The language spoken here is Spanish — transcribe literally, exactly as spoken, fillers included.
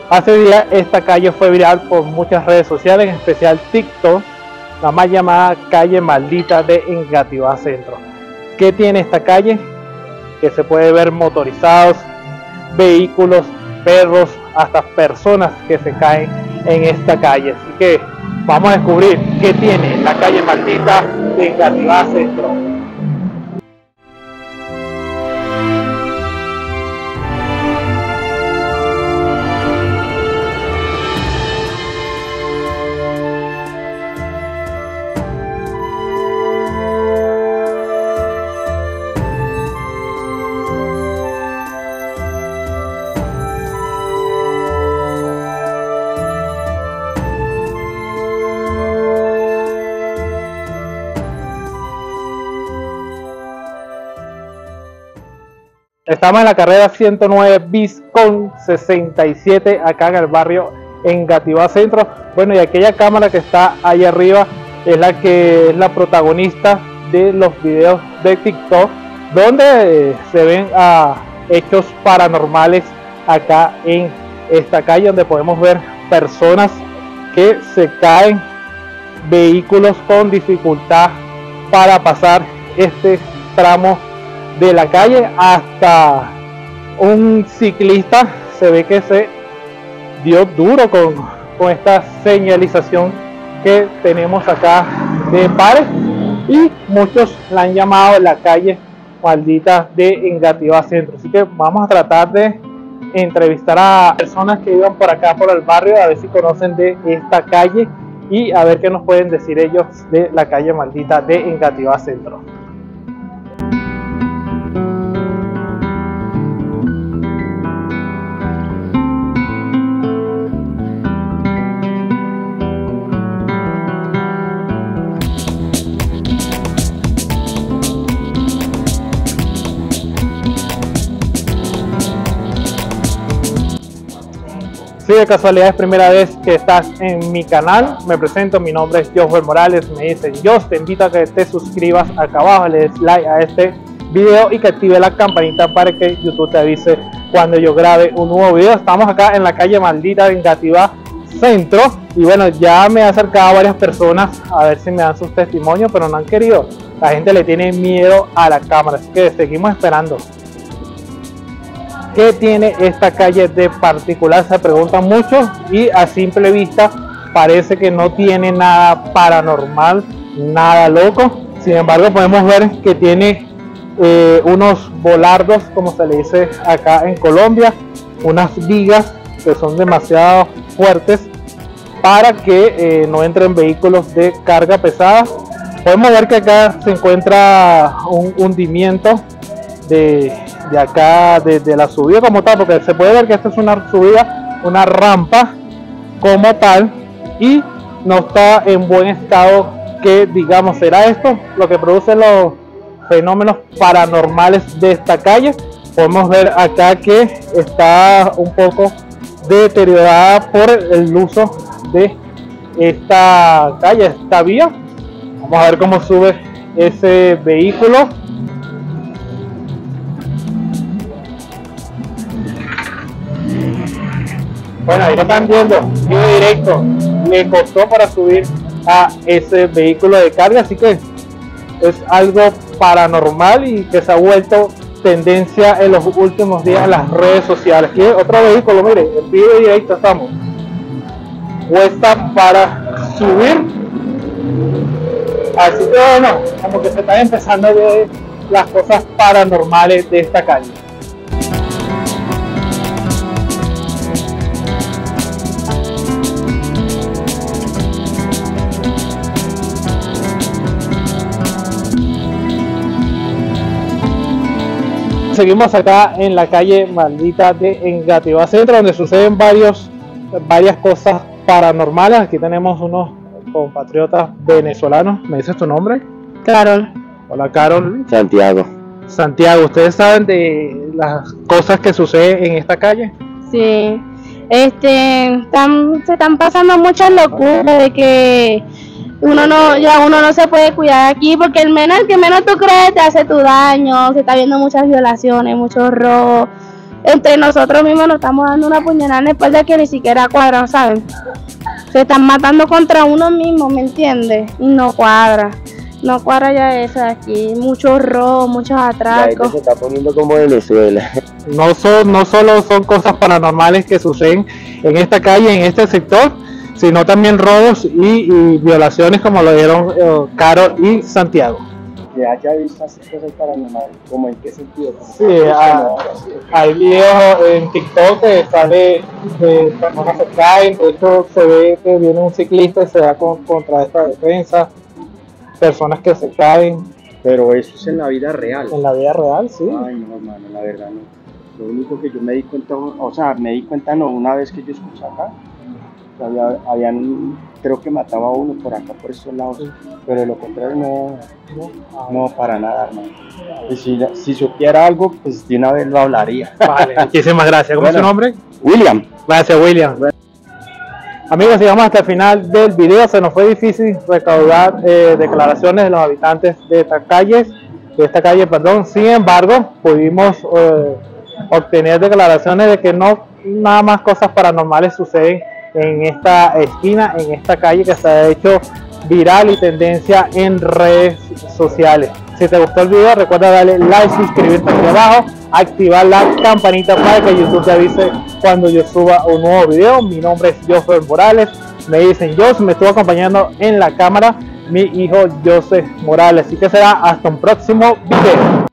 Hace días esta calle fue viral por muchas redes sociales, en especial TikTok, la más llamada calle maldita de Engativá Centro. ¿Qué tiene esta calle? Que se puede ver motorizados, vehículos, perros, hasta personas que se caen en esta calle. Así que vamos a descubrir qué tiene la calle maldita de Engativá Centro. Estamos en la carrera ciento nueve bis con sesenta y siete acá en el barrio Engativá Centro. Bueno, y aquella cámara que está ahí arriba es la que es la protagonista de los videos de TikTok, donde eh, se ven uh, hechos paranormales acá en esta calle, donde podemos ver personas que se caen, vehículos con dificultad para pasar este tramo de la calle, hasta un ciclista se ve que se dio duro con, con esta señalización que tenemos acá de pares, y muchos la han llamado la calle maldita de Engativá Centro. Así que vamos a tratar de entrevistar a personas que vivan por acá por el barrio, a ver si conocen de esta calle y a ver qué nos pueden decir ellos de la calle maldita de Engativá Centro. Si de casualidad es primera vez que estás en mi canal, me presento, mi nombre es Josué Morales, me dicen Jos, te invito a que te suscribas acá abajo, le des like a este video y que active la campanita para que YouTube te avise cuando yo grabe un nuevo video. Estamos acá en la calle maldita de Engativá Centro, y bueno, ya me he acercado a varias personas a ver si me dan sus testimonios, pero no han querido. La gente le tiene miedo a la cámara, así que seguimos esperando. ¿Qué tiene esta calle de particular? Se preguntan mucho, y a simple vista parece que no tiene nada paranormal, nada loco. Sin embargo, podemos ver que tiene eh, unos volardos, como se le dice acá en Colombia, unas vigas que son demasiado fuertes para que eh, no entren vehículos de carga pesada. Podemos ver que acá se encuentra un hundimiento de, de acá, de, de la subida como tal, porque se puede ver que esta es una subida, una rampa como tal, y no está en buen estado, que digamos será esto lo que produce los fenómenos paranormales de esta calle. Podemos ver acá que está un poco deteriorada por el uso de esta calle, esta vía. Vamos a ver cómo sube ese vehículo. Bueno, ahí lo están viendo, video directo, le costó para subir a ese vehículo de carga, así que es algo paranormal y que se ha vuelto tendencia en los últimos días en las redes sociales. Aquí otro vehículo, mire, el video directo estamos, cuesta para subir, así que bueno, como que se están empezando a ver las cosas paranormales de esta calle. Seguimos acá en la calle maldita de Engativá Centro, donde suceden varios, varias cosas paranormales. Aquí tenemos unos compatriotas venezolanos. ¿Me dices tu nombre? Carol. Hola, Carol. Santiago. Santiago, ¿ustedes saben de las cosas que suceden en esta calle? Sí, este, están, se están pasando muchas locuras de que uno no, ya uno no se puede cuidar aquí, porque el menos, el que menos tú crees te hace tu daño. Se está viendo muchas violaciones, muchos robos, entre nosotros mismos nos estamos dando una puñalada en la espalda que ni siquiera cuadran, ¿saben? Se están matando contra uno mismo, ¿me entiendes? Y no cuadra, no cuadra ya eso aquí, muchos robos, muchos atracos. Se está poniendo como Venezuela. No, son, no solo son cosas paranormales que suceden en esta calle, en este sector, sino también robos y, y violaciones, como lo dieron eh, Carol y Santiago. Que haya visto así cosas paranormales, ¿cómo en qué sentido? Sí, a, hay videos en TikTok que sale que personas se caen, de hecho se ve que viene un ciclista y se da con, contra esta defensa, personas que se caen. Pero eso es en la vida real. En la vida real, sí. Ay, no, hermano, la verdad no. Lo único que yo me di cuenta, o sea, me di cuenta no, una vez que yo escuché acá, que había, habían, creo que mataba a uno por acá, por estos lados, sí. Pero de lo contrario no, no, para nada, hermano. Y si, si supiera algo, pues de una vez lo hablaría. Vale, muchísimas gracias. ¿Cómo bueno, es su nombre? William. Gracias, William. Bueno. Amigos, llegamos hasta el final del video. Se nos fue difícil recaudar eh, declaraciones de los habitantes de esta calle, de esta calle, perdón. Sin embargo, pudimos eh, obtener declaraciones de que no nada más cosas paranormales suceden en esta esquina, en esta calle que se ha hecho viral y tendencia en redes sociales. Si te gustó el video, recuerda darle like, suscribirte aquí abajo, activar la campanita para que YouTube te avise cuando yo suba un nuevo video. Mi nombre es Joseph Morales, me dicen Jos, me estuvo acompañando en la cámara mi hijo Joseph Morales, así que será hasta un próximo video.